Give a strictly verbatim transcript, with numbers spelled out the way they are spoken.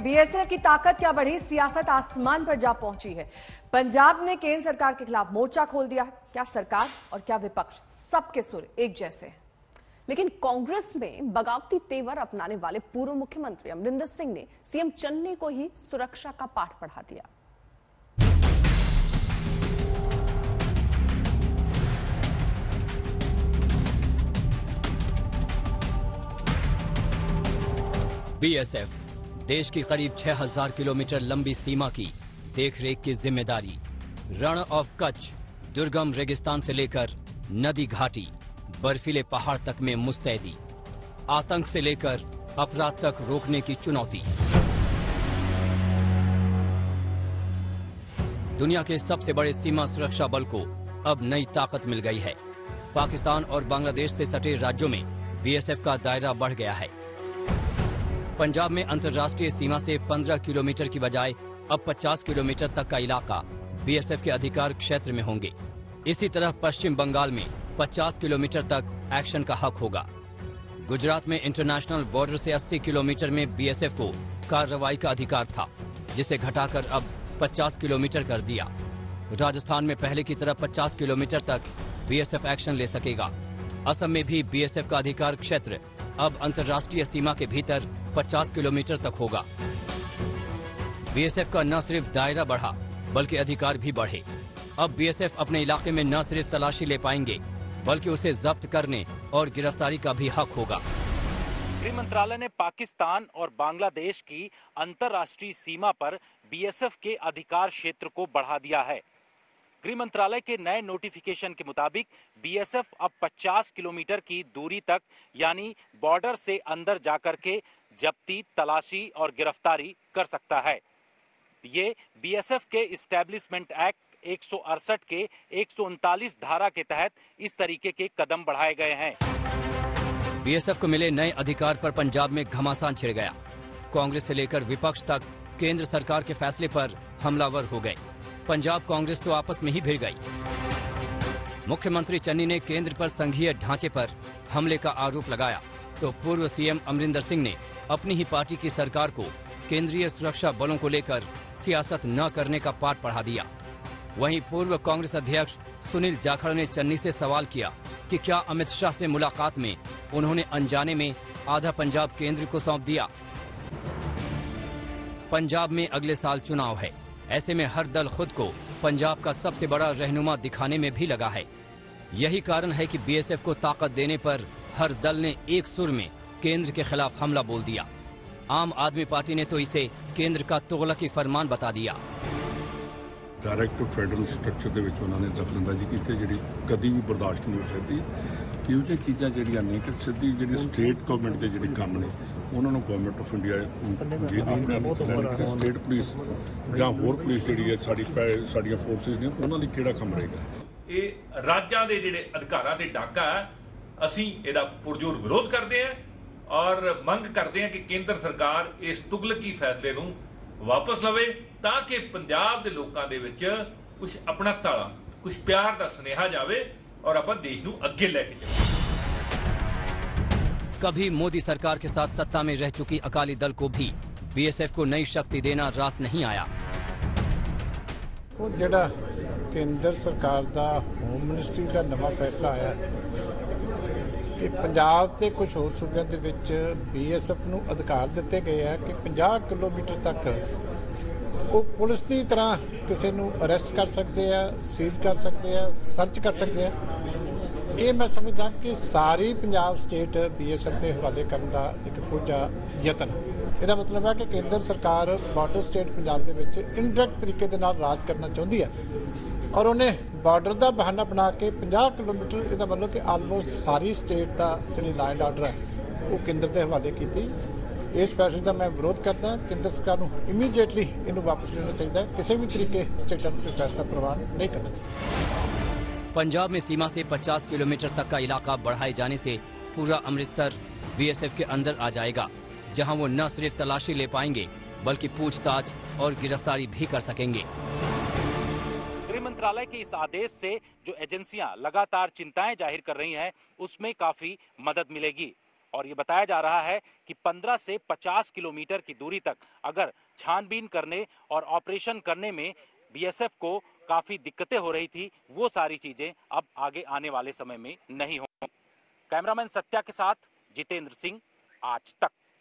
BSF की ताकत क्या बढ़ी, सियासत आसमान पर जा पहुंची है। पंजाब ने केंद्र सरकार के खिलाफ मोर्चा खोल दिया। क्या सरकार और क्या विपक्ष, सबके सुर एक जैसे हैं। लेकिन कांग्रेस में बगावती तेवर अपनाने वाले पूर्व मुख्यमंत्री अमरिंदर सिंह ने सीएम चन्नी को ही सुरक्षा का पाठ पढ़ा दिया। बीएसएफ देश की करीब छह हज़ार किलोमीटर लंबी सीमा की देखरेख की जिम्मेदारी। रण ऑफ कच्छ, दुर्गम रेगिस्तान से लेकर नदी घाटी, बर्फीले पहाड़ तक में मुस्तैदी। आतंक से लेकर अपराध तक रोकने की चुनौती। दुनिया के सबसे बड़े सीमा सुरक्षा बल को अब नई ताकत मिल गई है। पाकिस्तान और बांग्लादेश से सटे राज्यों में बीएसएफ का दायरा बढ़ गया है। पंजाब में अंतर्राष्ट्रीय सीमा से पंद्रह किलोमीटर की बजाय अब पचास किलोमीटर तक का इलाका बीएसएफ के अधिकार क्षेत्र में होंगे। इसी तरह पश्चिम बंगाल में पचास किलोमीटर तक एक्शन का हक होगा। गुजरात में इंटरनेशनल बॉर्डर से अस्सी किलोमीटर में बीएसएफ को कार्रवाई का अधिकार था, जिसे घटाकर अब पचास किलोमीटर कर दिया। राजस्थान में पहले की तरह पचास किलोमीटर तक बीएसएफ एक्शन ले सकेगा। असम में भी बीएसएफ का अधिकार क्षेत्र अब अंतर्राष्ट्रीय सीमा के भीतर पचास किलोमीटर तक होगा। बीएसएफ का न सिर्फ दायरा बढ़ा, बल्कि अधिकार भी बढ़े। अब बीएसएफ अपने इलाके में न सिर्फ तलाशी ले पाएंगे, बल्कि उसे जब्त करने और गिरफ्तारी का भी हक होगा। गृह मंत्रालय ने पाकिस्तान और बांग्लादेश की अंतर्राष्ट्रीय सीमा पर बीएसएफ के अधिकार क्षेत्र को बढ़ा दिया है। गृह मंत्रालय के नए नोटिफिकेशन के मुताबिक बीएसएफ अब पचास किलोमीटर की दूरी तक यानी बॉर्डर से अंदर जाकर के जब्ती, तलाशी और गिरफ्तारी कर सकता है। ये बीएसएफ के इस्टेब्लिशमेंट एक्ट एक सौ अड़सठ के एक सौ उनतालीस धारा के तहत इस तरीके के कदम बढ़ाए गए हैं। बीएसएफ को मिले नए अधिकार पर पंजाब में घमासान छिड़ गया। कांग्रेस से लेकर विपक्ष तक केंद्र सरकार के फैसले पर हमलावर हो गए। पंजाब कांग्रेस तो आपस में ही भिड़ गई। मुख्यमंत्री चन्नी ने केंद्र पर संघीय ढांचे पर हमले का आरोप लगाया, तो पूर्व सीएम अमरिंदर सिंह ने अपनी ही पार्टी की सरकार को केंद्रीय सुरक्षा बलों को लेकर सियासत न करने का पाठ पढ़ा दिया। वहीं पूर्व कांग्रेस अध्यक्ष सुनील जाखड़ ने चन्नी से सवाल किया कि क्या अमित शाह से मुलाकात में उन्होंने अनजाने में आधा पंजाब केंद्र को सौंप दिया। पंजाब में अगले साल चुनाव है, ऐसे में हर दल खुद को पंजाब का सबसे बड़ा रहनुमा दिखाने में भी लगा है। यही कारण है कि बीएसएफ को ताकत देने पर हर दल ने एक सुर में केंद्र के खिलाफ हमला बोल दिया। आम आदमी पार्टी ने तो इसे केंद्र का तुगलकी फरमान बता दिया। डायरेक्ट फैडरल स्ट्रक्चर ਦੇ ਵਿੱਚ ਉਹਨਾਂ ਨੇ ਦਖਲਅੰਦਾਜ਼ੀ ਕੀਤੀ, ਜਿਹੜੀ ਕਦੀ ਵੀ ਬਰਦਾਸ਼ਤ ਨਹੀਂ ਹੋ ਸਕਦੀ। ਇਹੋ ਜਿਹੀ ਚੀਜ਼ਾਂ ਜਿਹੜੀਆਂ ਨੇ ਕਿ ਸਿੱਧੀ ਜਿਹੜੀ ਸਟੇਟ ਗਵਰਨਮੈਂਟ ਦੇ ਜਿਹੜੇ ਕੰਮ ਨੇ ਉਹਨਾਂ ਨੂੰ ਗਵਰਨਮੈਂਟ ਆਫ ਇੰਡੀਆ ਜੇ ਆਪਣੇ ਸਟੇਟ ਪੁਲਿਸ ਜਾਂ ਹੋਰ ਪੁਲਿਸ ਜਿਹੜੀ ਹੈ ਸਾਡੀ ਸਾਡੀਆਂ ਫੋਰਸਿਸ ਨੇ ਉਹਨਾਂ ਲਈ ਕਿਹੜਾ ਕੰਮ ਰਹੇਗਾ। ਇਹ ਰਾਜਾਂ ਦੇ ਜਿਹੜੇ ਅਧਿਕਾਰਾਂ ਦੇ ਡਾਕਾ ਹੈ, ਅਸੀਂ ਇਹਦਾ ਪੁਰਜੋਰ ਵਿਰੋਧ ਕਰਦੇ ਹਾਂ ਔਰ ਮੰਗ ਕਰਦੇ ਹਾਂ ਕਿ ਕੇਂਦਰ ਸਰਕਾਰ ਇਸ ਤੁਗਲਕੀ ਫੈਸਲੇ ਨੂੰ ਵਾਪਸ ਲਵੇ ਤਾਂ ਕਿ ਪੰਜਾਬ ਦੇ ਲੋਕਾਂ ਦੇ ਵਿੱਚ ਕੁਝ ਆਪਣਾ ਤਾਲਾ, ਕੁਝ ਪਿਆਰ ਦਾ ਸੁਨੇਹਾ ਜਾਵੇ और अपन देश ਨੂੰ ਅੱਗੇ ਲੈ ਕੇ चले। कभी मोदी सरकार के साथ सत्ता में रह चुकी अकाली दल को भी बीएसएफ को नई शक्ति देना रास नहीं आया। ਜਿਹੜਾ ਕੇਂਦਰ ਸਰਕਾਰ ਦਾ ਹੋਮ ਮਿਨਿਸਟਰੀ ਦਾ ਨਵਾਂ ਫੈਸਲਾ ਆਇਆ ਕਿ ਪੰਜਾਬ ਤੇ ਕੁਝ ਹੋਰ ਸੂਬਿਆਂ ਦੇ ਵਿੱਚ ਬੀਐਸਐਫ ਨੂੰ ਅਧਿਕਾਰ ਦਿੱਤੇ ਗਏ ਆ ਕਿ ਪੰਜਾਹ ਕਿਲੋਮੀਟਰ ਤੱਕ ਉਹ ਪੁਲਿਸ ਦੀ ਤਰ੍ਹਾਂ ਕਿਸੇ ਨੂੰ ਅਰੈਸਟ ਕਰ ਸਕਦੇ ਆ, ਸੀਜ਼ ਕਰ ਸਕਦੇ ਆ, ਸਰਚ ਕਰ ਸਕਦੇ ਆ। ਇਹ ਮੈਂ ਸਮਝਦਾ ਕਿ ਸਾਰੀ ਪੰਜਾਬ ਸਟੇਟ ਬੀਐਸਐਫ ਦੇ ਹਵਾਲੇ ਕਰਨ ਦਾ ਇੱਕ ਕੋਝਾ ਯਤਨ। ਇਹਦਾ ਮਤਲਬ ਹੈ ਕਿ ਕੇਂਦਰ ਸਰਕਾਰ ਬਾਰਡਰ ਸਟੇਟ ਪੰਜਾਬ ਦੇ ਵਿੱਚ ਇਨਡਾਇਰੈਕਟ ਤਰੀਕੇ ਦੇ ਨਾਲ ਰਾਜ ਕਰਨਾ ਚਾਹੁੰਦੀ ਹੈ ਔਰ ਉਹਨੇ ਬਾਰਡਰ ਦਾ ਬਹਾਨਾ ਬਣਾ ਕੇ ਪੰਜਾਹ ਕਿਲੋਮੀਟਰ, ਇਹਦਾ ਮਤਲਬ ਕਿ ਆਲਮੋਸਟ ਸਾਰੀ ਸਟੇਟ ਦਾ ਜਿਹੜੀ ਲਾਅ ਐਂਡ ਆਰਡਰ ਹੈ ਉਹ ਕੇਂਦਰ ਦੇ ਹਵਾਲੇ ਕੀਤੀ। इस फैसले का मैं विरोध करता हूँ। केंद्र सरकार को इमीडिएटली इन्हें वापस लेना चाहिए, किसी भी तरीके स्टेट पर फैसला प्रवान नहीं करना चाहिए। पंजाब में सीमा से पचास किलोमीटर तक का इलाका बढ़ाए जाने से पूरा अमृतसर बीएसएफ के अंदर आ जाएगा, जहां वो न सिर्फ तलाशी ले पाएंगे बल्कि पूछताछ और गिरफ्तारी भी कर सकेंगे। गृह मंत्रालय के इस आदेश से जो एजेंसियां लगातार चिंताएं जाहिर कर रही हैं, उसमें काफी मदद मिलेगी और ये बताया जा रहा है कि पंद्रह से पचास किलोमीटर की दूरी तक अगर छानबीन करने और ऑपरेशन करने में बीएसएफ को काफी दिक्कतें हो रही थी, वो सारी चीजें अब आगे आने वाले समय में नहीं होंगी। कैमरामैन सत्या के साथ जितेंद्र सिंह, आज तक।